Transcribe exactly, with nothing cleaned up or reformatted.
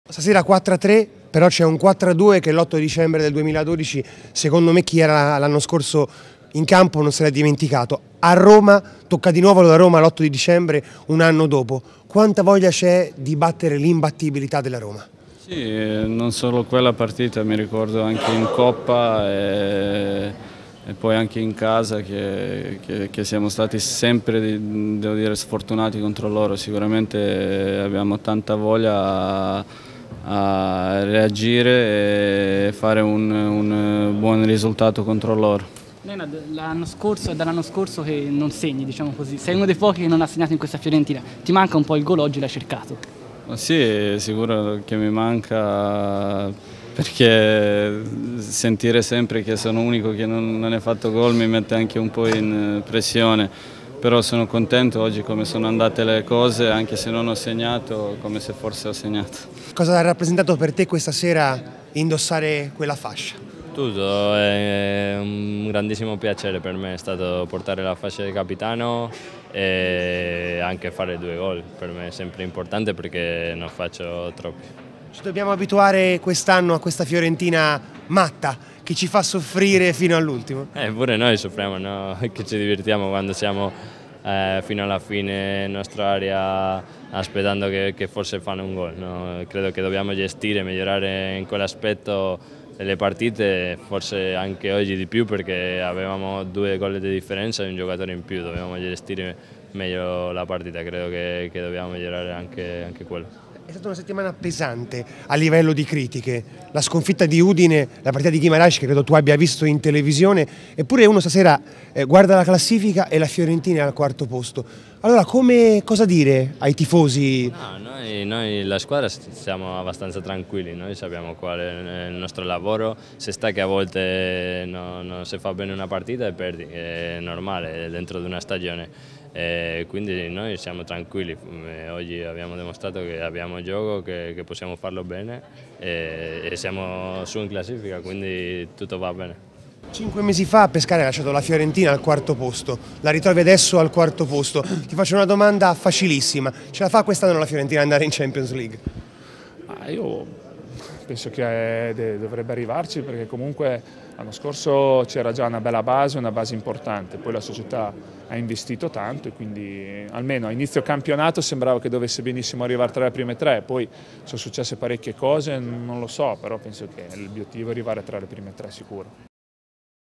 Stasera quattro a tre, però c'è un quattro a due che l'otto dicembre del duemiladodici, secondo me chi era l'anno scorso in campo non se l'è dimenticato. A Roma, tocca di nuovo la Roma l'otto di dicembre, un anno dopo. Quanta voglia c'è di battere l'imbattibilità della Roma? Sì, non solo quella partita, mi ricordo anche in Coppa e, e poi anche in casa che, che, che siamo stati sempre, devo dire, sfortunati contro loro. Sicuramente abbiamo tanta voglia a, a reagire e fare un, un buon risultato contro loro. L'anno scorso è dall'anno scorso che non segni, diciamo così. Sei uno dei pochi che non ha segnato in questa Fiorentina. Ti manca un po' il gol, oggi l'hai cercato. Ma sì, sicuro che mi manca, perché sentire sempre che sono l'unico che non, non è fatto gol mi mette anche un po' in pressione. Però sono contento oggi come sono andate le cose, anche se non ho segnato, come se forse ho segnato. Cosa ha rappresentato per te questa sera indossare quella fascia? Tutto, è un grandissimo piacere per me, è stato portare la fascia di capitano e anche fare due gol, per me è sempre importante perché non faccio troppi. Ci dobbiamo abituare quest'anno a questa Fiorentina matta, che ci fa soffrire fino all'ultimo? Eh, pure noi soffriamo, no? Che ci divertiamo quando siamo eh, fino alla fine in nostra area aspettando che, che forse fanno un gol. No? Credo che dobbiamo gestire, migliorare in quell'aspetto le partite, forse anche oggi di più perché avevamo due gol di differenza e un giocatore in più, dobbiamo gestire meglio la partita, credo che, che dobbiamo migliorare anche, anche quello. È stata una settimana pesante a livello di critiche, la sconfitta di Udine, la partita di Guimarães che credo tu abbia visto in televisione, eppure uno stasera eh, guarda la classifica e la Fiorentina è al quarto posto. Allora come, cosa dire ai tifosi? No, noi, noi la squadra siamo abbastanza tranquilli, noi sappiamo qual è il nostro lavoro, se sta che a volte non no, si fa bene una partita e perdi, è normale, è dentro di una stagione. E quindi noi siamo tranquilli, oggi abbiamo dimostrato che abbiamo gioco, che, che possiamo farlo bene e, e siamo su in classifica, quindi tutto va bene. Cinque mesi fa Pescara ha lasciato la Fiorentina al quarto posto, la ritrovi adesso al quarto posto. Ti faccio una domanda facilissima, ce la fa quest'anno la Fiorentina ad andare in Champions League? Ah, io penso che dovrebbe arrivarci perché comunque l'anno scorso c'era già una bella base, una base importante, poi la società ha investito tanto e quindi almeno a inizio campionato sembrava che dovesse benissimo arrivare tra le prime tre, poi sono successe parecchie cose, non lo so, però penso che l'obiettivo è arrivare tra le prime tre sicuro.